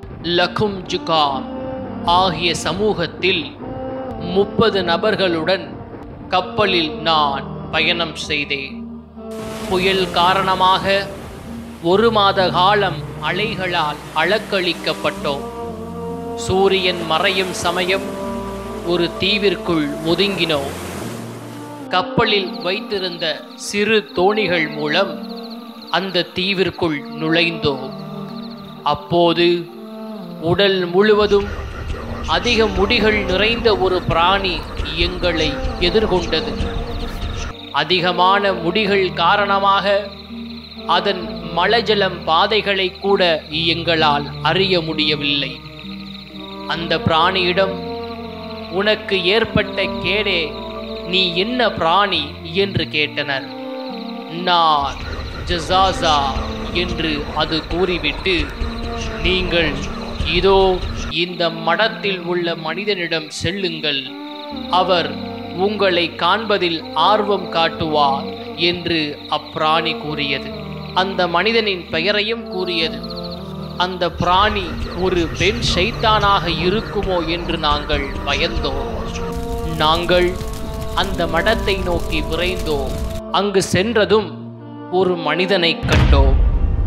லகும் ஜுகாம் ஆகிய சமூகத்தில் 30 நபர்களுடன் கப்பலில் நான் பயணம் செய்தேன். புயல் காரணமாக 1 மாத காலம் அலைகளால் அலக்களிக்கப்பட்டோம். சூரியன் மறையும் சமயம் ஒரு தீவிற்குள் ஒதுங்கினோம். கப்பலில் வைத்திருந்த சிறு தோணிகள் மூலம் அந்த தீவிற்குள் நுழைந்தோம். அப்போது உடல் முழுவதும் அதிக முடிகள் நிறைந்த ஒரு பிராணி எங்களை எதிர்கொண்டது. அதிகமான முடிகள் காரணமாக அதன் மலஜலம் பாதைகளை கூட எங்களால் அறிய முடியவில்லை. அந்த பிராணியிடம், உனக்கு ஏற்பட்ட கேடே, நீ என்ன பிராணி என்று கேட்டனர். நான் ஜஸாஸா என்று அது கூறிவிட்டு, நீங்கள் இதோ இந்த மடத்தில் உள்ள மனிதனிடம் செல்லுங்கள், அவர் உங்களை காண்பதில் ஆர்வம் காட்டுவார் என்று அப்பிராணி கூறியது. அந்த மனிதனின் பெயரையும் கூறியது. அந்த பிராணி ஒரு பெண் ஷைத்தானாக இருக்குமோ என்று நாங்கள் பயந்தோம். நாங்கள் அந்த மடத்தை நோக்கி விரைந்தோம். அங்கு சென்றதும் ஒரு மனிதனை கண்டோம்.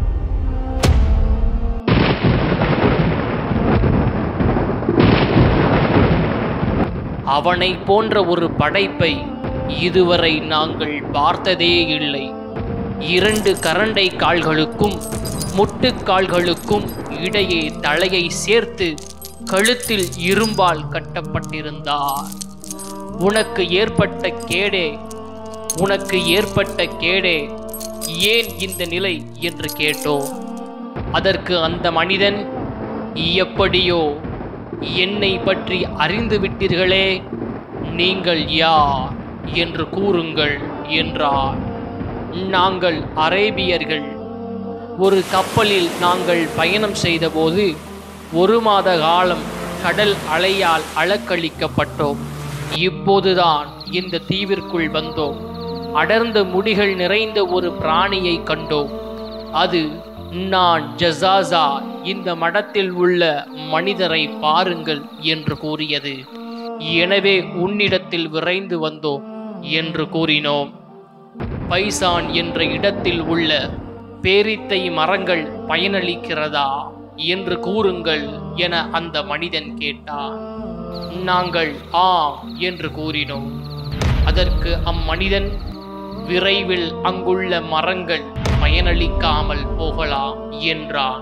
அவனை போன்ற ஒரு படைப்பை இதுவரை நாங்கள் பார்த்ததே இல்லை. 2 கரண்டை கால்களுக்கும் முட்டுக்கால்களுக்கும் இடையே தலையை சேர்த்து கழுத்தில் இரும்பால் கட்டப்பட்டிருந்தார். உனக்கு ஏற்பட்ட கேடே, ஏன் இந்த நிலை என்று கேட்டோம். அதற்கு அந்த மனிதன், எப்படியோ என்னை பற்றி அறிந்து விட்டீர்களே, நீங்கள் யார் என்று கூறுங்கள் என்றார். நாங்கள் அரேபியர்கள். ஒரு கப்பலில் நாங்கள் பயணம் செய்தபோது 1 மாத காலம் கடல் அலையால் அலக்களிக்கப்பட்டோம். இப்போதுதான் இந்த தீவிற்குள் வந்தோம். அடர்ந்த முடிகள் நிறைந்த ஒரு பிராணியை கண்டோம். அது, நான் ஜஸாஸா, இந்த மடத்தில் உள்ள மனிதரை பாருங்கள் என்று கூறியது. எனவே உன்னிடத்தில் விரைந்து வந்தோம் என்று கூறினோம். பைசான் என்ற இடத்தில் உள்ள பேரித்தை மரங்கள் பயனளிக்கிறதா என்று கூறுங்கள் என அந்த மனிதன் கேட்டார். நாங்கள் ஆம் என்று கூறினோம். அதற்கு அம்மனிதன், விரைவில் அங்குள்ள மரங்கள் பயனளிக்காமல் போகலாம் என்றான்.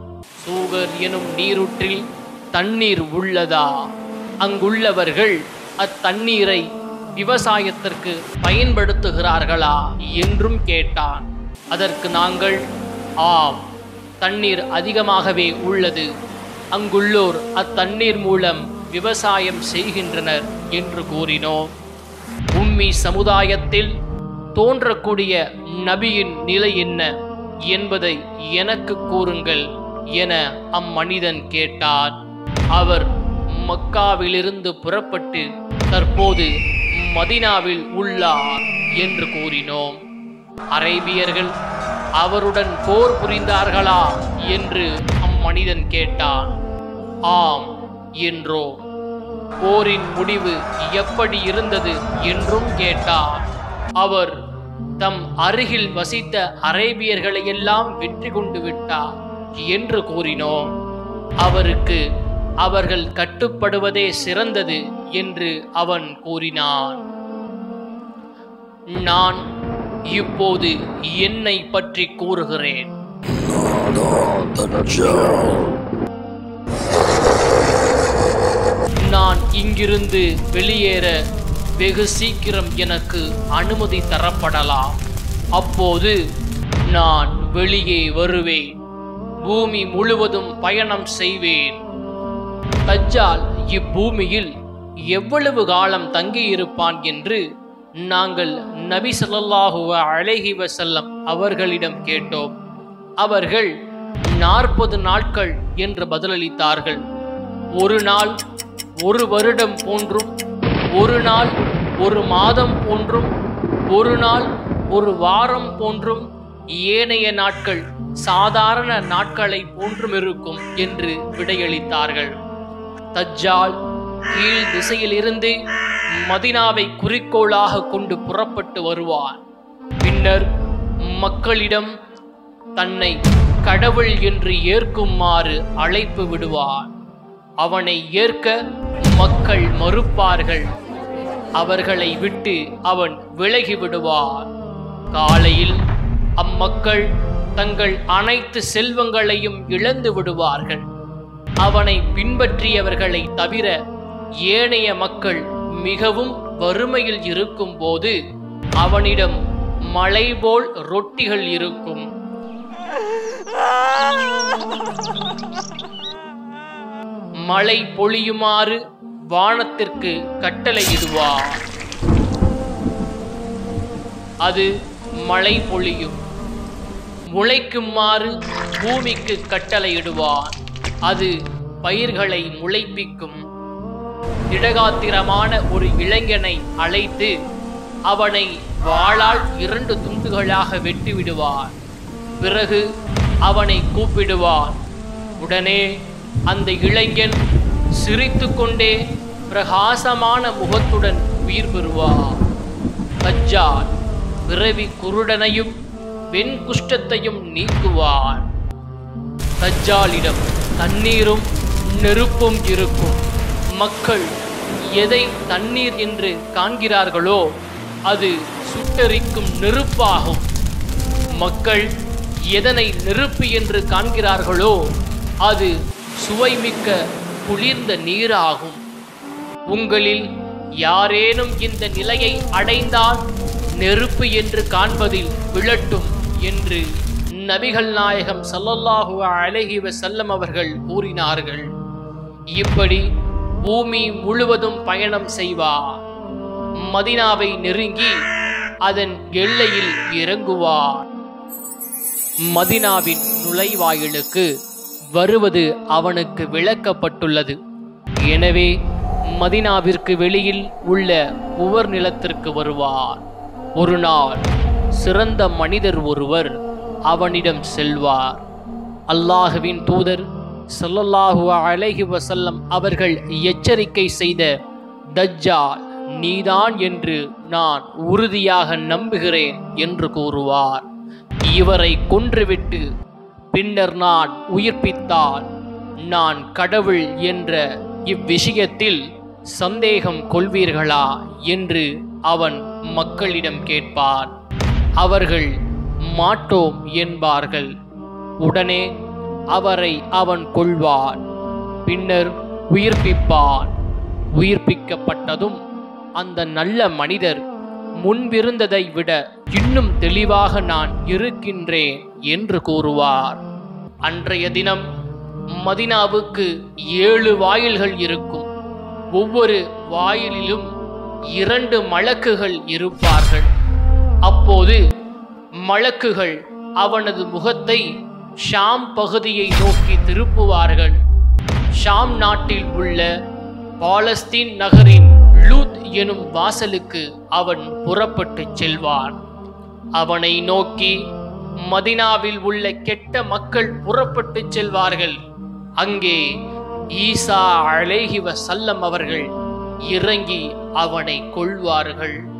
சூகர் எனும் நீரூற்றில் தண்ணீர் உள்ளதா? அங்குள்ளவர்கள் அத்தண்ணீரை விவசாயத்திற்கு பயன்படுத்துகிறார்களா என்றும் கேட்டான். அதற்கு நாங்கள், ஆம், தண்ணீர் அதிகமாகவே உள்ளது. அங்குள்ளோர் அத்தண்ணீர் மூலம் விவசாயம் செய்கின்றனர் என்று கூறினோம். உம்மி சமுதாயத்தில் தோன்றக்கூடிய நபியின் நிலை என்ன என்பதை எனக்கு கூறுங்கள் என அம்மனிதன் கேட்டார். அவர் மக்காவிலிருந்து புறப்பட்டு தற்போது மதீனாவில் உள்ளார் என்று கூறினோம். அரேபியர்கள் அவருடன் போர் புரிந்தார்களா என்று அம்மனிதன் கேட்டான். ஆம் என்றோம். போரின் முடிவு எப்படி இருந்தது என்றும் கேட்டார். அவர் தம் அருகில் வசித்த அரேபியர்களையெல்லாம் வெற்றி கொண்டு விட்டார் என்று கூறினோம். அவருக்கு அவர்கள் கட்டுப்படுவதே சிறந்தது என்று அவன் கூறினான். நான் இப்போது என்னை பற்றி கூறுகிறேன். நான் இங்கிருந்து வெளியேற வெகு சீக்கிரம் எனக்கு அனுமதி தரப்படலாம். அப்போது நான் வெளியே வருவேன். பூமி முழுவதும் பயணம் செய்வேன். தஜ்ஜால் இப்பூமியில் எவ்வளவு காலம் தங்கியிருப்பான் என்று நாங்கள் நபி ஸல்லல்லாஹு அலைஹி வஸல்லம் அவர்களிடம் கேட்டோம். அவர்கள் 40 நாட்கள் என்று பதிலளித்தார்கள். ஒரு நாள் 1 வருடம் போன்றும், ஒரு நாள் 1 மாதம் போன்றும், ஒரு நாள் 1 வாரம் போன்றும், ஏனைய நாட்கள் சாதாரண நாட்களை போன்றும் இருக்கும் என்று விடையளித்தார்கள். தஜ்ஜால் கீழ் திசையில் இருந்து மதீனாவை குறிக்கோளாக கொண்டு புறப்பட்டு வருவான். பின்னர் மக்களிடம் தன்னை கடவுள் என்று ஏற்குமாறு அழைப்பு விடுவான். அவனை ஏற்க மக்கள் மறுப்பார்கள். அவர்களை விட்டு அவன் விலகி விடுவான். காலையில் அம்மக்கள் தங்கள் அனைத்து செல்வங்களையும் இழந்து விடுவார்கள். அவனை பின்பற்றியவர்களை தவிர ஏனைய மக்கள் மிகவும் வறுமையில் இருக்கும் போது அவனிடம் மலை போல் ரொட்டிகள் இருக்கும். மழை பொழியுமாறு வானத்திற்கு கட்டளையிடுவார். அது மழை பொழியும். முளைக்குமாறு பூமிக்கு கட்டளையிடுவார். அது பயிர்களை முளைப்பிக்கும். திடகாத்திரமான ஒரு இளைஞனை அழைத்து அவனை வாளால் 2 துண்டுகளாக வெட்டிவிடுவார். பிறகு அவனை கூப்பிடுவார். உடனே அந்த இளைஞன் சிரித்து கொண்டே பிரகாசமான முகத்துடன் உயிர் பெறுவார். தஜ்ஜால் பிறவி குருடனையும் வெண்குஷ்டத்தையும் நீக்குவார். தஜ்ஜாலிடம் தண்ணீரும் நெருப்பும் இருக்கும். மக்கள் எதை தண்ணீர் என்று காண்கிறார்களோ அது சுட்டெரிக்கும் நெருப்பாகும். மக்கள் எதனை நெருப்பு என்று காண்கிறார்களோ அது சுவைமிக்க குளிர்ந்த நீராகும். உங்களில் யாரேனும் இந்த நிலையை அடைந்தால் நெருப்பு என்று காண்பதில் விழட்டும் என்று நபிகள் நாயகம் ஸல்லல்லாஹு அலைஹி வஸல்லம் அவர்கள் கூறினார்கள். இப்படி பூமி முழுவதும் பயணம் செய்வார். மதீனாவை நெருங்கி அதன் எல்லையில் இறங்குவார். மதீனாவின் நுழைவாயிலுக்கு வருவது அவனுக்கு விளக்கப்பட்டுள்ளது. எனவே மதீனாவிற்கு வெளியில் உள்ள உவர் நிலத்திற்கு வருவார். ஒரு நாள் சிறந்த மனிதர் ஒருவர் அவனிடம் செல்வார். அல்லாஹுவின் தூதர் ஸல்லல்லாஹு அலைஹி வஸல்லம் அவர்கள் எச்சரிக்கை செய்த தஜ்ஜால் நீதான் என்று நான் உறுதியாக நம்புகிறேன் என்று கூறுவார். இவரை கொன்றுவிட்டு பின்னர் நான் உயிர்ப்பித்தால் நான் கடவுள் என்ற இவ்விஷயத்தில் சந்தேகம் கொள்வீர்களா என்று அவன் மக்களிடம் கேட்பான். அவர்கள் மாட்டோம் என்பார்கள். உடனே அவரை அவன் கொல்வான். பின்னர் உயிர்ப்பிப்பான். உயிர்ப்பிக்கப்பட்டதும் அந்த நல்ல மனிதர் முன்பிருந்ததை விட இன்னும் தெளிவாக நான் இருக்கின்றேன் என்று கூறுவார். அன்றைய தினம் மதீனாவுக்கு 7 வாயில்கள் இருக்கும். ஒவ்வொரு வாயிலிலும் 2 மலக்குகள் இருப்பார்கள். அப்போது மலக்குகள் அவனது முகத்தை ஷாம் பகுதியை நோக்கி திருப்புவார்கள். ஷாம் நாட்டில் உள்ள பாலஸ்தீன் நகரின் லூத் எனும் வாசலுக்கு அவன் புறப்பட்டு செல்வான். அவனை நோக்கி மதீனாவில் உள்ள கெட்ட மக்கள் புறப்பட்டு செல்வார்கள். அங்கே ஈசா அலைஹி வஸல்லம் அவர்கள் இறங்கி அவனை கொல்வார்கள்.